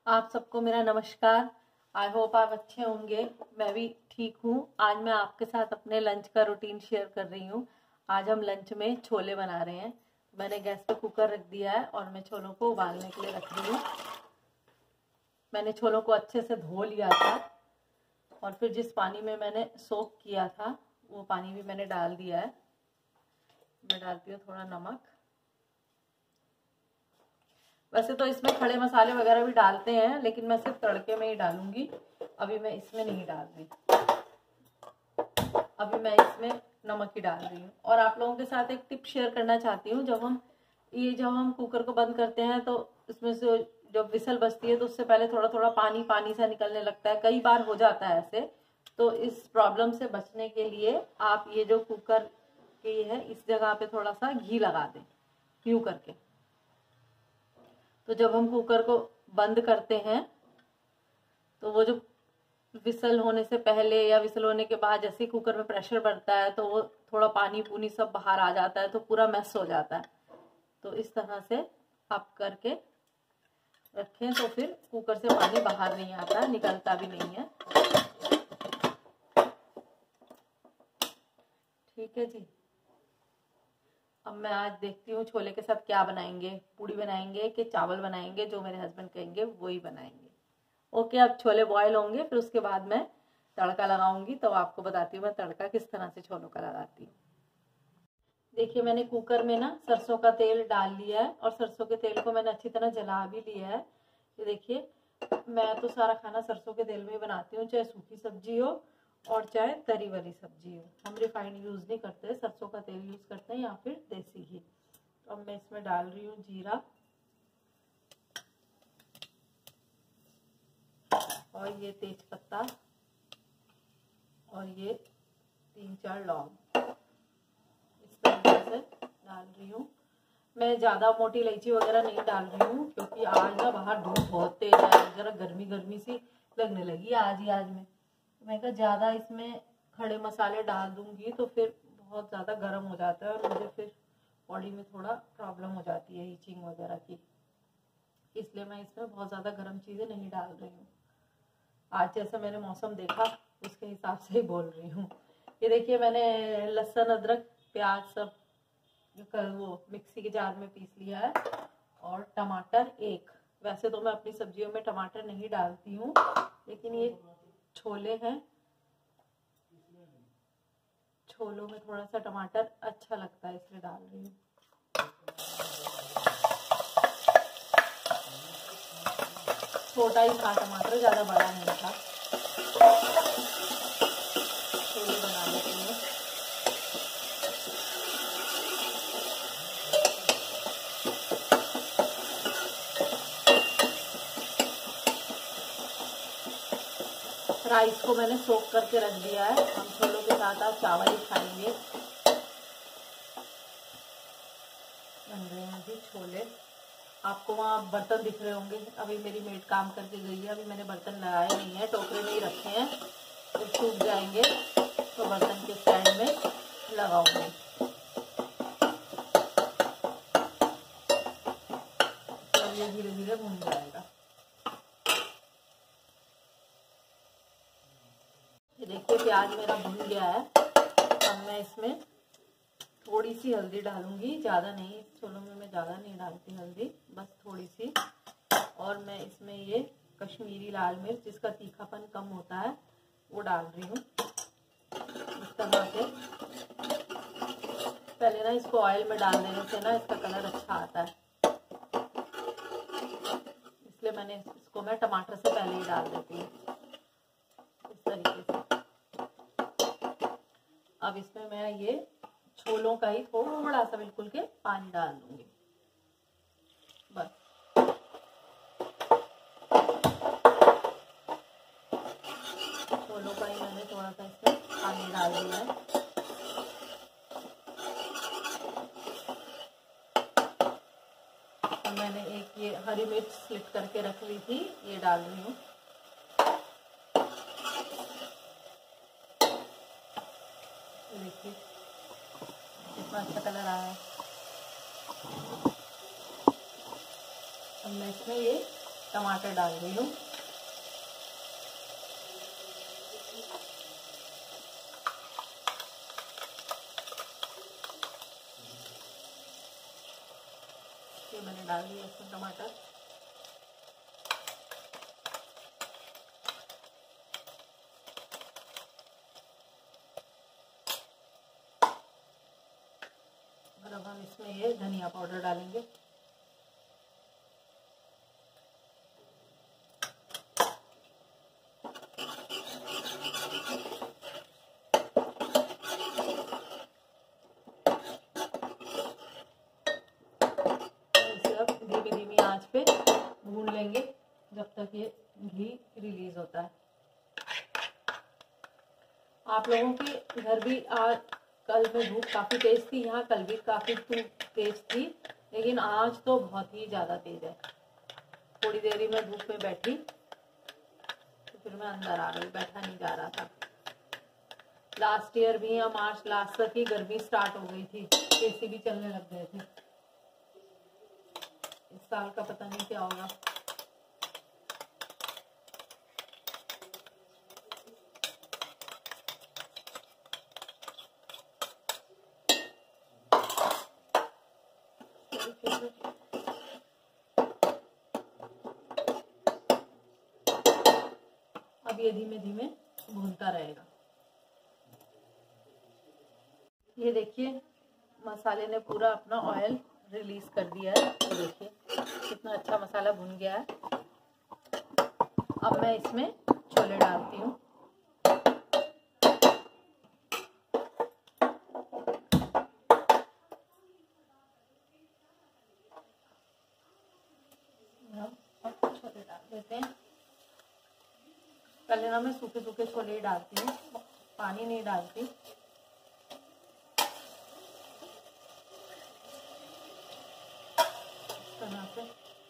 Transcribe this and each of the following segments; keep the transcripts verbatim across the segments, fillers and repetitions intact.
आप सबको मेरा नमस्कार। आई होप आप अच्छे होंगे। मैं भी ठीक हूँ। आज मैं आपके साथ अपने लंच का रूटीन शेयर कर रही हूँ। आज हम लंच में छोले बना रहे हैं। मैंने गैस पे कुकर रख दिया है और मैं छोलों को उबालने के लिए रख रही हूँ। मैंने छोलों को अच्छे से धो लिया था और फिर जिस पानी में मैंने सोक किया था वो पानी भी मैंने डाल दिया है। मैं डालती हूँ थोड़ा नमक। वैसे तो इसमें खड़े मसाले वगैरह भी डालते हैं, लेकिन मैं सिर्फ तड़के में ही डालूंगी। अभी मैं इसमें नहीं डाल रही, अभी मैं इसमें नमक ही डाल रही हूँ। और आप लोगों के साथ एक टिप शेयर करना चाहती हूँ। जब हम ये जब हम कुकर को बंद करते हैं तो इसमें से जब विसल बजती है तो उससे पहले थोड़ा थोड़ा पानी पानी सा निकलने लगता है। कई बार हो जाता है ऐसे। तो इस प्रॉब्लम से बचने के लिए आप ये जो कुकर की है इस जगह पे थोड़ा सा घी लगा दें, यूं करके। तो जब हम कुकर को बंद करते हैं तो वो जो विसल होने से पहले या विसल होने के बाद जैसे कुकर में प्रेशर बढ़ता है तो वो थोड़ा पानी पूनी सब बाहर आ जाता है, तो पूरा मैस हो जाता है। तो इस तरह से आप करके रखें तो फिर कुकर से पानी बाहर नहीं आता, निकलता भी नहीं है। ठीक है जी। अब मैं आज देखती हूँ छोले के साथ क्या बनाएंगे। पूड़ी बनाएंगे कि चावल बनाएंगे, जो मेरे हस्बैंड कहेंगे वही बनाएंगे। ओके, अब छोले बॉयल होंगे, फिर उसके बाद मैं तड़का लगाऊंगी। तो आपको बताती हूँ मैं तड़का किस तरह से छोलों का लगाती हूँ। देखिए, मैंने कुकर में ना सरसों का तेल डाल लिया है और सरसों के तेल को मैंने अच्छी तरह जला भी लिया है। ये देखिए, मैं तो सारा खाना सरसों के तेल में ही बनाती हूँ, चाहे सूखी सब्जी हो और चाहे तरी वाली सब्जी हो। हम रिफाइंड यूज नहीं करते, सरसों का तेल यूज करते हैं या फिर देसी घी। तो अब मैं इसमें डाल रही हूँ जीरा और ये तेज पत्ता और ये तीन चार लौंग इस तरीके से डाल रही हूँ। मैं ज्यादा मोटी इलायची वगैरह नहीं डाल रही हूँ, क्योंकि आज ना बाहर धूप बहुत तेज है, जरा गर्मी गर्मी सी लगने लगी आज ही आज में। मैं कहा ज्यादा इसमें खड़े मसाले डाल दूंगी तो फिर बहुत ज्यादा गर्म हो जाता है और मुझे फिर बॉडी में थोड़ा प्रॉब्लम हो जाती है ईचिंग वगैरह की। इसलिए मैं इसमें बहुत ज्यादा गर्म चीजें नहीं डाल रही हूँ। आज जैसे मैंने मौसम देखा उसके हिसाब से ही बोल रही हूँ। ये देखिए, मैंने लहसुन अदरक प्याज सब वो मिक्सी के जार में पीस लिया है और टमाटर एक। वैसे तो मैं अपनी सब्जियों में टमाटर नहीं डालती हूँ, लेकिन ये छोले हैं, छोलों में थोड़ा सा टमाटर अच्छा लगता है इसलिए डाल रही हूँ। छोटा ही था टमाटर, ज्यादा बड़ा नहीं था। छोले बनाने के लिए राइस को मैंने सोक करके रख दिया है। हम छोलों के साथ आज चावल ही खाएंगे। बन रहे हैं अभी छोले। आपको वहाँ बर्तन दिख रहे होंगे, अभी मेरी मेड काम करके गई है। अभी मैंने बर्तन लगाए नहीं है, टोकरे में ही रखे हैं। तो सूख जाएंगे तो बर्तन के स्टैंड में लगाऊंगी। तो ये धीरे धीरे भून जाएगा। ये देखिए, प्याज मेरा भुन गया है। अब मैं इसमें थोड़ी सी हल्दी डालूंगी, ज़्यादा नहीं। छोलों में मैं ज़्यादा नहीं डालती हल्दी, बस थोड़ी सी। और मैं इसमें ये कश्मीरी लाल मिर्च, जिसका तीखापन कम होता है, वो डाल रही हूँ इस तरह से। पहले ना इसको ऑयल में डाल देने से ना इसका कलर अच्छा आता है, इसलिए मैंने इसको मैं टमाटर से पहले ही डाल देती हूँ इस तरीके से। अब इसमें मैं ये छोलों का ही थोड़ा सा बिल्कुल के पानी डाल दूंगी, बस। छोलों का ही मैंने थोड़ा सा इसमें पानी डाल दिया है। और मैंने एक ये हरी मिर्च स्लिट करके रख ली थी, ये डाल रही हूँ। देखिए कितना अच्छा कलर आया है। अब मैं इसमें ये टमाटर डाल रही हूँ। ये मैंने डाल दिया इसमें टमाटर। और अब हम इसमें ये धनिया पाउडर डालेंगे। धीमी धीमी आंच पे भून लेंगे जब तक ये घी रिलीज होता है। आप लोगों के घर भी आज कल में धूप काफी तेज थी, यहाँ कल भी काफी धूप तेज थी, लेकिन आज तो बहुत ही ज्यादा तेज है। थोड़ी देर ही मैं धूप में बैठी तो फिर मैं अंदर आ गई, बैठा नहीं जा रहा था। लास्ट ईयर भी या मार्च लास्ट तक ही गर्मी स्टार्ट हो गई थी, एसी भी चलने लग गए थे। इस साल का पता नहीं क्या होगा। अब ये धीमे धीमे भूनता रहेगा। ये देखिए मसाले ने पूरा अपना ऑयल रिलीज कर दिया है। तो देखिए कितना अच्छा मसाला भुन गया है। अब मैं इसमें छोले डालती हूँ। अब छोले डाल देते हैं। पहले ना मैं सूखे सूखे छोले ही डालती हूँ, पानी नहीं डालती। तरह से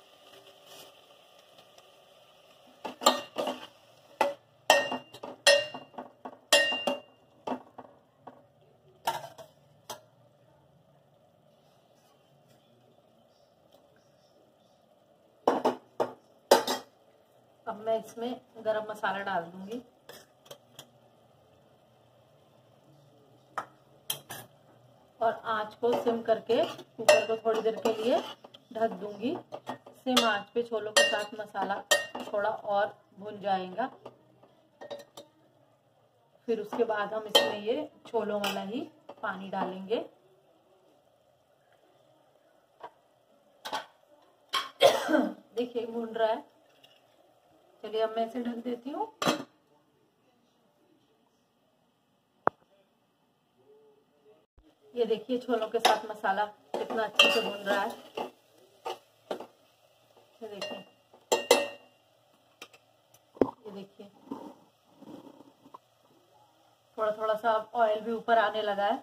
अब मैं इसमें गरम मसाला डाल दूंगी। और आंच को सिम करके कुकर को थोड़ी देर के लिए ढक दूंगी। सिम आंच पे छोलों के साथ मसाला थोड़ा और भुन जाएगा। फिर उसके बाद हम इसमें ये छोलों वाला ही पानी डालेंगे। देखिए भुन रहा है। चलिए अब मैं इसे ढक देती हूँ। ये देखिए छोलों के साथ मसाला कितना अच्छे से भुन रहा है। ये देखिए, ये देखिए थोड़ा थोड़ा सा ऑयल भी ऊपर आने लगा है।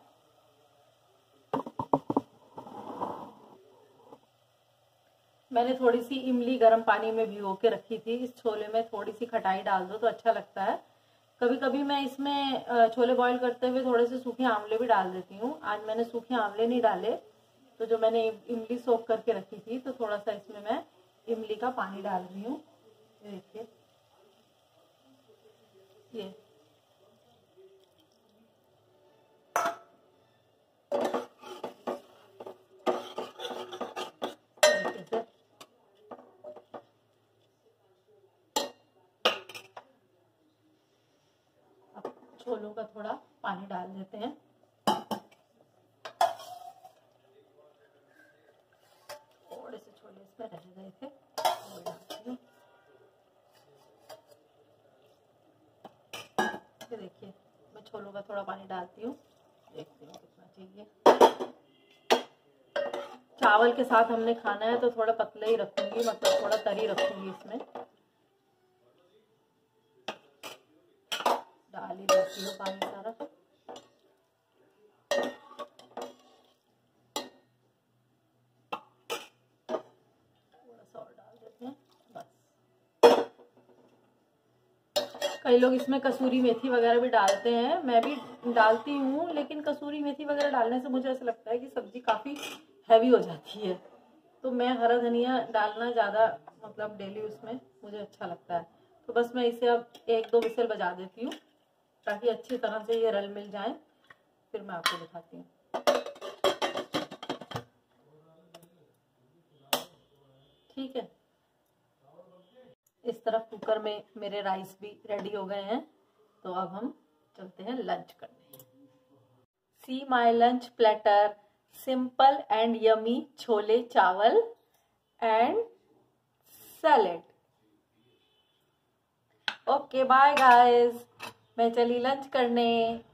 मैंने थोड़ी सी इमली गर्म पानी में भिगो के रखी थी। इस छोले में थोड़ी सी खटाई डाल दो तो अच्छा लगता है। कभी कभी मैं इसमें छोले बॉईल करते हुए थोड़े से सूखे आंवले भी डाल देती हूँ। आज मैंने सूखे आंवले नहीं डाले, तो जो मैंने इमली सोख करके रखी थी तो थोड़ा सा इसमें मैं इमली का पानी डाल रही हूँ। देखिए ये छोलों का थोड़ा पानी डाल देते हैं। थोड़े से छोले इसमें रह गए थे, वो डालती हूँ। ये देखिए मैं छोलों का थोड़ा पानी डालती हूँ, देखती हूँ कितना चाहिए। चावल के साथ हमने खाना है तो थोड़ा पतला ही रखूंगी, मतलब थोड़ा तरी रखूंगी। इसमें डाल ही देती हूँ पानी सारा। थोड़ा सा और डाल देते हैं बस। कई लोग इसमें कसूरी मेथी वगैरह भी डालते हैं, मैं भी डालती हूँ, लेकिन कसूरी मेथी वगैरह डालने से मुझे ऐसा लगता है कि सब्जी काफी हैवी हो जाती है। तो मैं हरा धनिया डालना ज्यादा मतलब डेली उसमें मुझे अच्छा लगता है। तो बस मैं इसे अब एक दो विसल बजा देती हूँ ताकि अच्छी तरह से ये रल मिल जाए, फिर मैं आपको दिखाती हूँ। ठीक है, इस तरफ कुकर में मेरे राइस भी रेडी हो गए हैं, तो अब हम चलते हैं लंच करने। See my lunch platter, simple and yummy chole chawal and salad. Okay bye guys, मैं चली लंच करने।